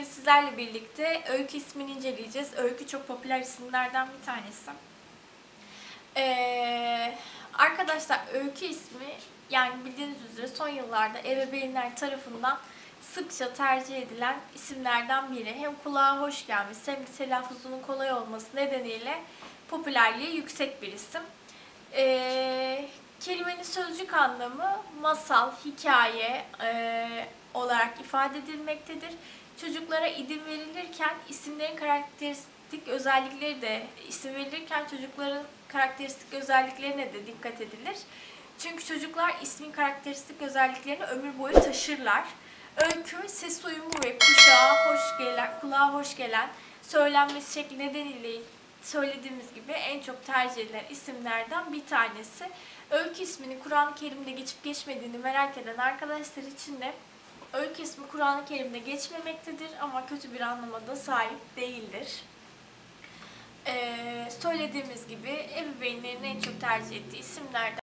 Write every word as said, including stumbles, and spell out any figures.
sizlerle birlikte Öykü ismini inceleyeceğiz. Öykü çok popüler isimlerden bir tanesi. Ee, arkadaşlar Öykü ismi, yani bildiğiniz üzere son yıllarda ebeveynler tarafından sıkça tercih edilen isimlerden biri. Hem kulağa hoş gelmesi hem de telaffuzunun kolay olması nedeniyle popülerliği yüksek bir isim. Ee, kelimenin sözcük anlamı masal, hikaye e, olarak ifade edilmektedir. Çocuklara isim verilirken isimlerin karakteristik özellikleri de isim verilirken çocukların karakteristik özelliklerine de dikkat edilir. Çünkü çocuklar ismin karakteristik özelliklerini ömür boyu taşırlar. Öykü, ses uyumu ve kuşağa hoş gelen, kulağa hoş gelen söylenmesi şekli nedeniyle söylediğimiz gibi en çok tercih edilen isimlerden bir tanesi. Öykü isminin Kur'an-ı Kerim'de geçip geçmediğini merak eden arkadaşlar için de Öykü ismi Kur'an-ı Kerim'de geçmemektedir ama kötü bir anlama da sahip değildir. Ee, söylediğimiz gibi ebeveynlerin en çok tercih ettiği isimlerden